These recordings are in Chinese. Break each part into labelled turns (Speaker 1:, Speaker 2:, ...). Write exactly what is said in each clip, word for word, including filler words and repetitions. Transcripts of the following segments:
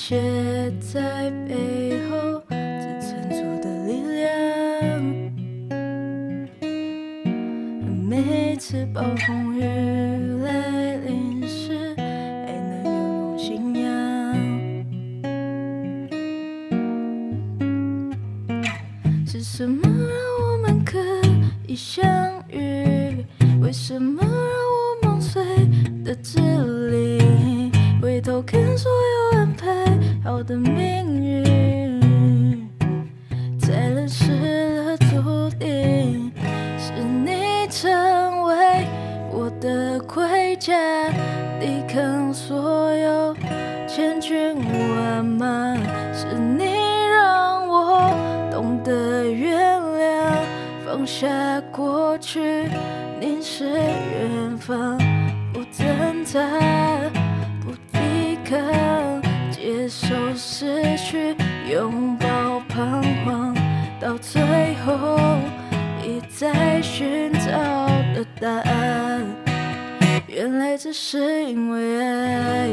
Speaker 1: 切在背后支撑住的力量。每次暴风雨来临时，还能拥有信仰。是什么让我们可以相遇？为什么让我梦碎的支离？回头看所有安排好的命运，在认识了注定，是你成为我的盔甲，抵抗所有千军万马。是你让我懂得原谅，放下过去，凝视远方，不挣扎，不抵抗，接受失去，拥抱彷徨，到最后一再寻找的答案，原来只是因为爱。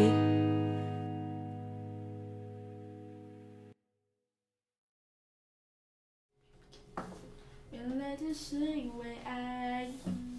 Speaker 1: 原来只是因为爱。